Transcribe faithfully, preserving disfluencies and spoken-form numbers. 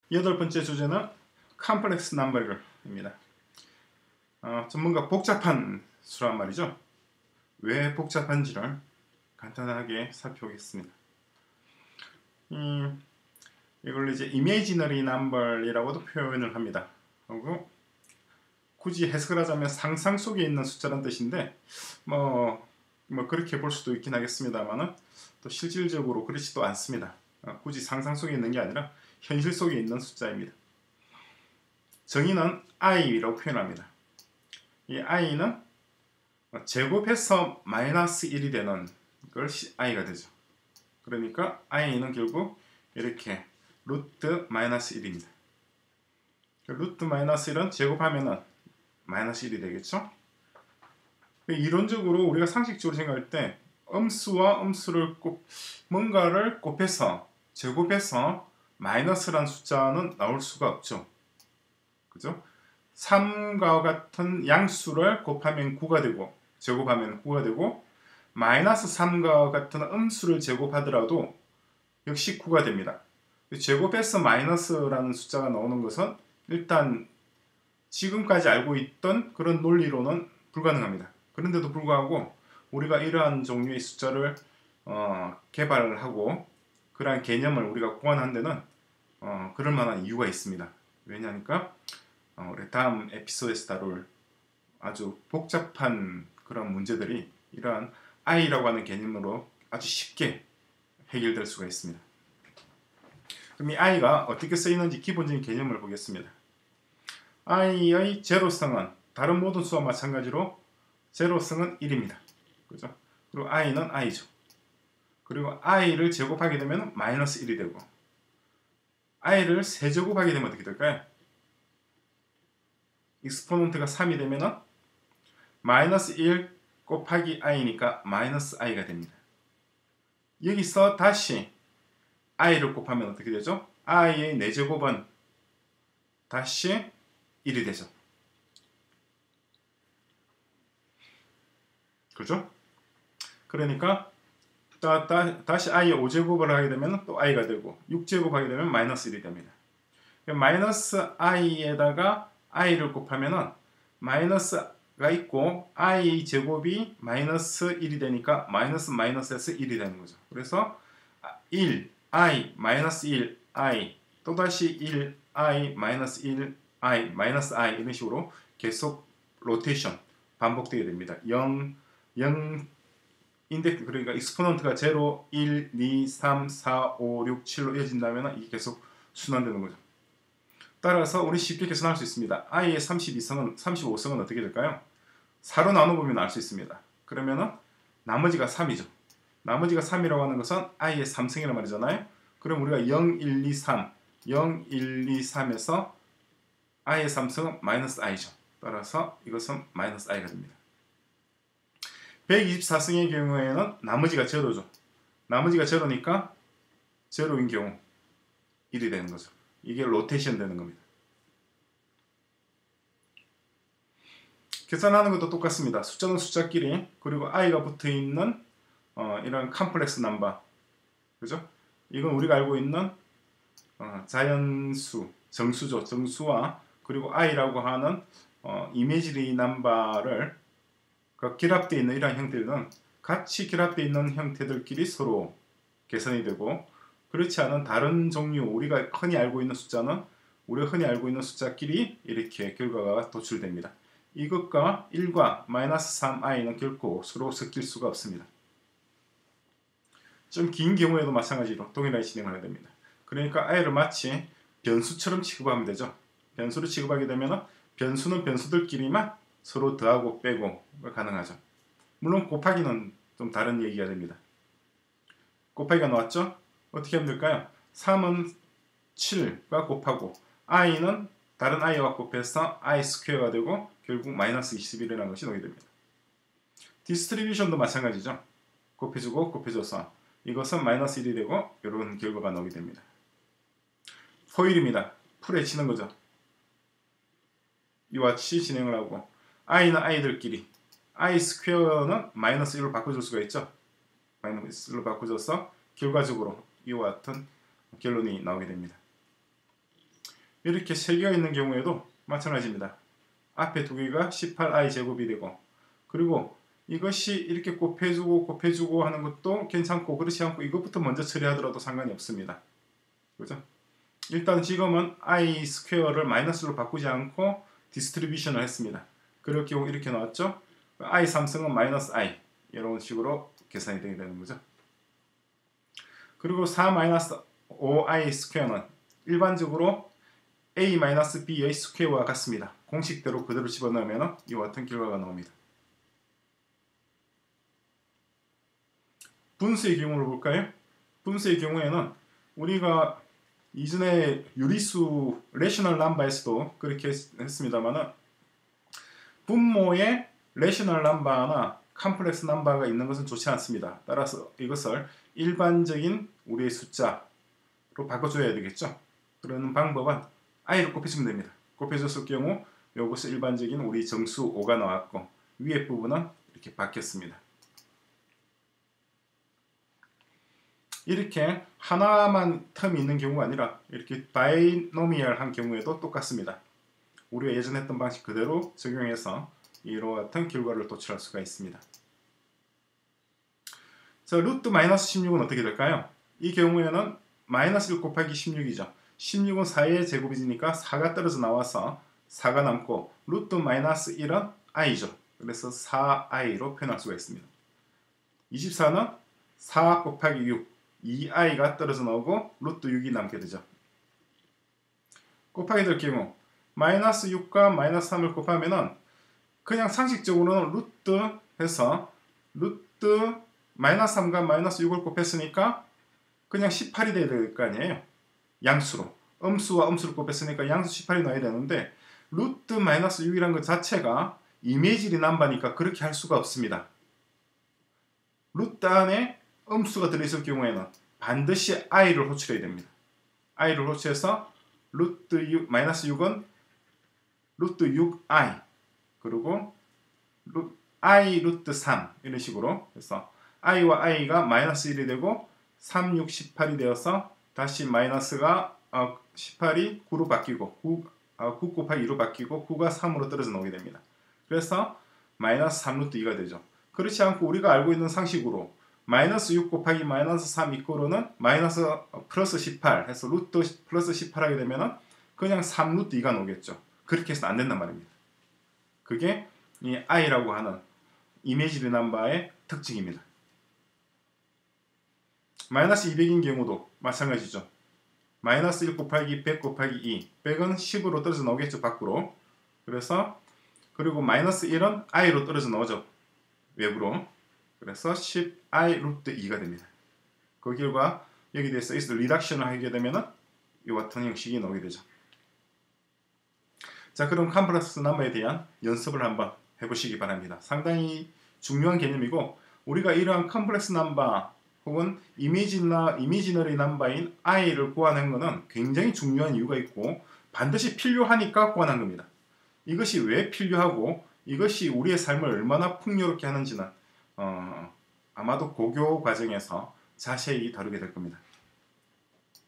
여덟 번째 주제는 컴플렉스 넘버입니다. 어, 좀 뭔가 복잡한 수란 말이죠. 왜 복잡한지를 간단하게 살펴보겠습니다. 음, 이걸 이제 이미지너리 넘버이라고도 표현을 합니다. 그리고 굳이 해석을 하자면 상상 속에 있는 숫자란 뜻인데 뭐, 뭐 그렇게 볼 수도 있긴 하겠습니다만은 또 실질적으로 그렇지도 않습니다. 어, 굳이 상상 속에 있는 게 아니라 현실 속에 있는 숫자입니다. 정의는 i라고 표현합니다. 이 i는 제곱해서 마이너스 일이 되는 것이 i가 되죠. 그러니까 i는 결국 이렇게 루트 마이너스 일입니다. 루트 마이너스 일은 제곱하면은 마이너스 일이 되겠죠. 이론적으로 우리가 상식적으로 생각할 때 음수와 음수를 곱, 뭔가를 곱해서 제곱해서 마이너스란 숫자는 나올 수가 없죠. 그죠? 삼과 같은 양수를 곱하면 구가 되고 제곱하면 구가 되고 마이너스 삼과 같은 음수를 제곱하더라도 역시 구가 됩니다. 제곱해서 마이너스라는 숫자가 나오는 것은 일단 지금까지 알고 있던 그런 논리로는 불가능합니다. 그런데도 불구하고 우리가 이러한 종류의 숫자를 어, 개발을 하고 그러한 개념을 우리가 고안한 데는 어, 그럴 만한 이유가 있습니다. 왜냐하니까 어, 우리 다음 에피소드에서 다룰 아주 복잡한 그런 문제들이 이러한 i라고 하는 개념으로 아주 쉽게 해결될 수가 있습니다. 그럼 이 i가 어떻게 쓰이는지 기본적인 개념을 보겠습니다. i의 제로성은 다른 모든 수와 마찬가지로 제로성은 일입니다. 그죠? 그리고 i는 i죠. 그리고 i를 제곱하게 되면 마이너스 일이 되고 i를 세제곱하게 되면 어떻게 될까요? 익스포넌트가 삼이 되면 마이너스 일 곱하기 i니까 마이너스 i가 됩니다. 여기서 다시 i를 곱하면 어떻게 되죠? i의 네 제곱은 다시 일이 되죠. 그죠? 그러니까 다, 다, 다시 i의 오 제곱을 하게 되면 또 i가 되고 육 제곱 하게 되면 마이너스 일이 됩니다. 마이너스 i에다가 i를 곱하면은 마이너스가 있고 i 제곱이 마이너스 일이 되니까 마이너스 마이너스에서 일이 되는 거죠. 그래서 일, i, 마이너스 일, i, 또다시 일, i, 마이너스 일, i, 마이너스 i 이런 식으로 계속 로테이션 반복되게 됩니다. 영, 영 인덱스 그러니까 익스포넌트가 제로, 일, 이, 삼, 사, 오, 육, 칠로 이어진다면 이게 계속 순환되는 거죠. 따라서 우리 쉽게 계산할 수 있습니다. i의 삼십이 성은, 삼십오 성은 어떻게 될까요? 사로 나눠보면 알 수 있습니다. 그러면은 나머지가 삼이죠. 나머지가 삼이라고 하는 것은 i의 삼 성이란 말이잖아요. 그럼 우리가 영, 일, 이, 삼, 영, 일, 이, 삼에서 i의 삼 성은 마이너스 i죠. 따라서 이것은 마이너스 i가 됩니다. 백이십사 성의 경우에는 나머지가 제로죠. 나머지가 제로니까 제로인 경우 일이 되는 거죠. 이게 로테이션 되는 겁니다. 계산하는 것도 똑같습니다. 숫자는 숫자끼리 그리고 i가 붙어있는 어, 이런 컴플렉스 넘버 그죠? 이건 우리가 알고 있는 어, 자연수, 정수죠. 정수와 그리고 i라고 하는 어, 이미지리 넘버를 그 결합되어 있는 이러한 형태들은 같이 결합되어 있는 형태들끼리 서로 계산이 되고 그렇지 않은 다른 종류 우리가 흔히 알고 있는 숫자는 우리가 흔히 알고 있는 숫자끼리 이렇게 결과가 도출됩니다. 이것과 일과 마이너스 삼 i는 결코 서로 섞일 수가 없습니다. 좀 긴 경우에도 마찬가지로 동일하게 진행을 해야 됩니다. 그러니까 i를 마치 변수처럼 취급하면 되죠. 변수를 취급하게 되면 변수는 변수들끼리만 서로 더하고 빼고가 가능하죠. 물론 곱하기는 좀 다른 얘기가 됩니다. 곱하기가 나왔죠? 어떻게 하면 될까요? 삼은 칠과 곱하고 i는 다른 i와 곱해서 i 스퀘어가 되고 결국 마이너스 이십일이라는 것이 나오게 됩니다. 디스트리뷰션도 마찬가지죠. 곱해주고 곱해줘서 이것은 마이너스 일이 되고 이런 결과가 나오게 됩니다. 포일입니다. 풀에 치는 거죠. 이와 같이 진행을 하고 i는 i들끼리 i 스퀘어는 마이너스 일로 바꿔줄 수가 있죠. 마이너스 일로 바꿔줘서 결과적으로 이와 같은 결론이 나오게 됩니다. 이렇게 세 개가 있는 경우에도 마찬가지입니다. 앞에 두 개가 십팔 아이 제곱이 되고, 그리고 이것이 이렇게 곱해주고 곱해주고 하는 것도 괜찮고, 그렇지 않고 이것부터 먼저 처리하더라도 상관이 없습니다. 그죠? 일단 지금은 i 스퀘어를 마이너스로 바꾸지 않고 디스트리뷰션을 했습니다. 그럴 경우 이렇게 나왔죠? i 삼승은 마이너스 i, 이런 식으로 계산이 되게 되는 거죠. 그리고 사 마이너스 오 아이 스퀘어는 일반적으로 a 마이너스 b의 스퀘어와 같습니다. 공식대로 그대로 집어넣으면 이와 같은 결과가 나옵니다. 분수의 경우를 볼까요? 분수의 경우에는 우리가 이전에 유리수 레셔널 넘버에서도 그렇게 했습니다만, 분모에 레셔널 넘버나 컴플렉스 넘버가 있는 것은 좋지 않습니다. 따라서 이것을 일반적인 우리의 숫자로 바꿔줘야 되겠죠. 그러는 방법은 i를 곱해주면 됩니다. 곱해줬을 경우 이것은 일반적인 우리 정수 오가 나왔고, 위에 부분은 이렇게 바뀌었습니다. 이렇게 하나만 텀이 있는 경우가 아니라 이렇게 바이노미얼한 경우에도 똑같습니다. 우리가 예전에 했던 방식 그대로 적용해서 이와 같은 결과를 도출할 수가 있습니다. 자, 루트 마이너스 십육은 어떻게 될까요? 이 경우에는 마이너스 일 곱하기 십육이죠. 십육은 사의 제곱이니까 사가 떨어져 나와서 사가 남고, 루트 마이너스 일은 i죠. 그래서 사 아이로 표현할 수가 있습니다. 이십사는 사 곱하기 육, 이 아이가 떨어져 나오고 루트 육이 남게 되죠. 곱하기 될 경우 마이너스 육과 마이너스 삼을 곱하면은 그냥 상식적으로는 루트 해서 루트 마이너스 삼과 마이너스 육을 곱했으니까 그냥 십팔이 돼야 될 거 아니에요. 양수로. 음수와 음수를 곱했으니까 양수 십팔이 나와야 되는데, 루트 마이너스 육이라는 것 자체가 이미지리 넘버니까 그렇게 할 수가 없습니다. 루트 안에 음수가 들어있을 경우에는 반드시 i를 호출해야 됩니다. i를 호출해서 루트 육, 마이너스 육은 루트 육 아이, 그리고 루, i 루트 삼, 이런 식으로 해서 i와 i가 마이너스 일이 되고 삼, 육, 십팔이 되어서 다시 마이너스가 어, 십팔이 구로 바뀌고 구, 어, 구 곱하기 이로 바뀌고 구가 삼으로 떨어져 나오게 됩니다. 그래서 마이너스 삼 루트 이가 되죠. 그렇지 않고 우리가 알고 있는 상식으로 마이너스 육 곱하기 마이너스 삼 이코로는 마이너스 플러스 십팔 해서 루트 플러스 십팔 하게 되면은 그냥 삼 루트 이가 나오겠죠. 그렇게 해서는 안 된단 말입니다. 그게 이 i라고 하는 이미지리 넘버의 특징입니다. 마이너스 이백인 경우도 마찬가지죠. 마이너스 일 곱하기 백 곱하기 이, 백은 십으로 떨어져 나오겠죠, 밖으로. 그래서 그리고 마이너스 일은 i로 떨어져 나오죠, 외부로. 그래서 십 아이 루트 이가 됩니다. 그 결과 여기 대해서 is 리덕션을 하게 되면은 이와 같은 형식이 나오게 되죠. 자, 그럼 컴플렉스 넘버에 대한 연습을 한번 해보시기 바랍니다. 상당히 중요한 개념이고, 우리가 이러한 컴플렉스 넘버 혹은 이미지나 이미지너리 넘버인 i를 구하는 것은 굉장히 중요한 이유가 있고 반드시 필요하니까 구하는 겁니다. 이것이 왜 필요하고 이것이 우리의 삶을 얼마나 풍요롭게 하는지는 어, 아마도 고교 과정에서 자세히 다루게 될 겁니다.